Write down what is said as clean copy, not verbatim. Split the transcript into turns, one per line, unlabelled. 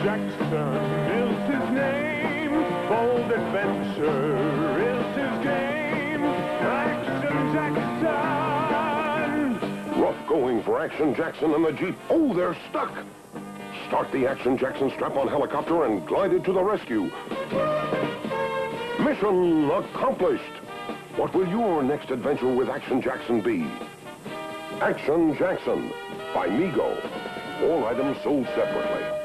Jackson is his name. Bold adventure is his game. Action Jackson.
Rough going for Action Jackson and the Jeep. Oh, they're stuck. Start the Action Jackson strap-on helicopter and glide it to the rescue. Mission accomplished. What will your next adventure with Action Jackson be? Action Jackson by Mego. All items sold separately.